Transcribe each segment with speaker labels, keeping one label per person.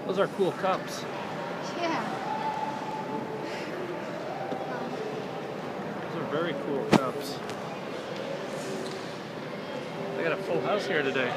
Speaker 1: Those are cool cups.
Speaker 2: Yeah.
Speaker 1: Those are very cool cups. They got a full house here today.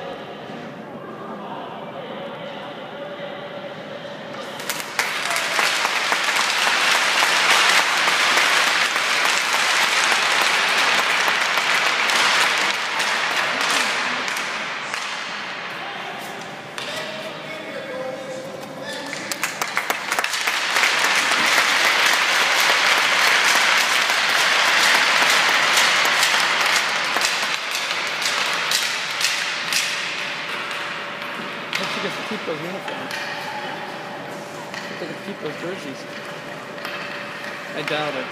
Speaker 1: She gets to keep those uniforms. They get to keep those jerseys. I doubt it.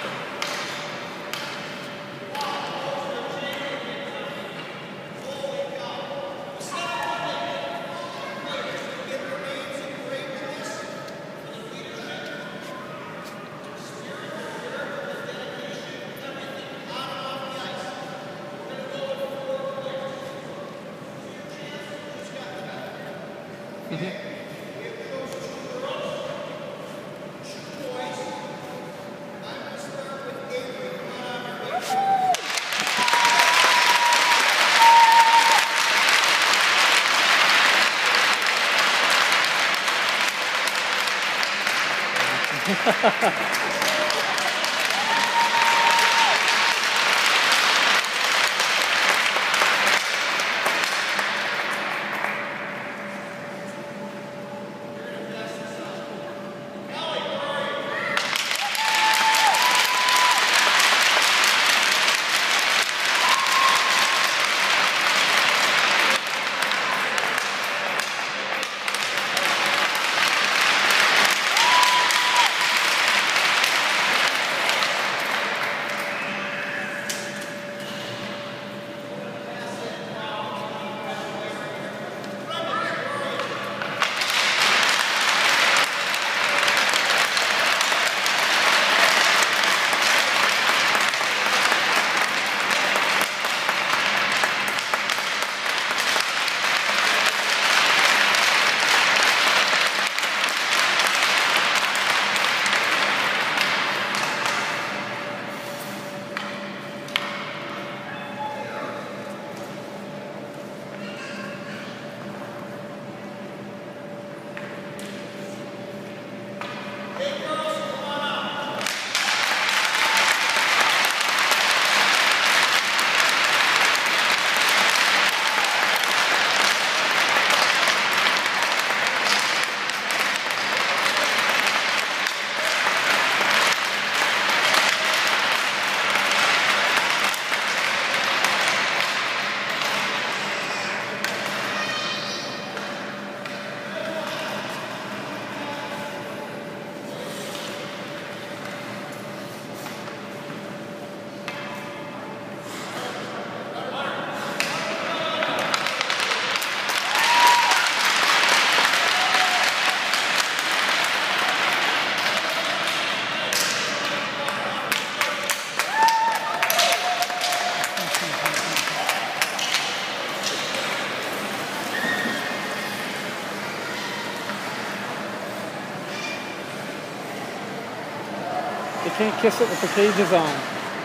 Speaker 1: They can't kiss it with the cages on.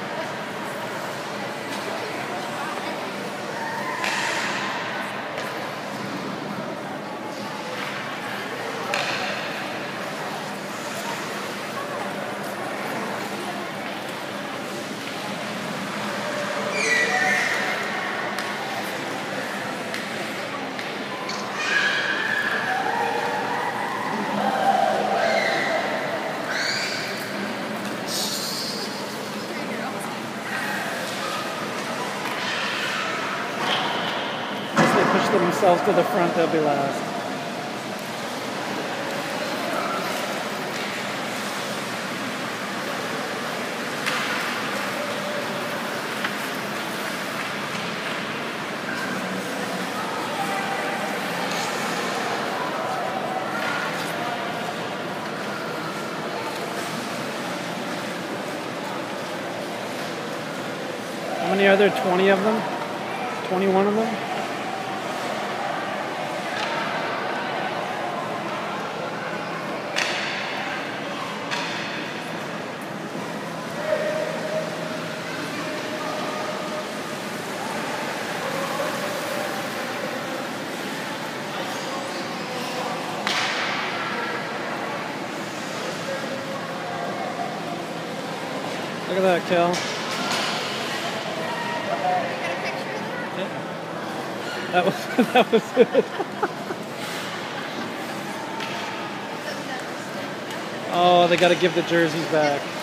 Speaker 1: Push themselves to the front, they'll be last. How many are there? 20 of them? 21 of them? Look at that, Kel. That was it. Oh, they got to give the jerseys back.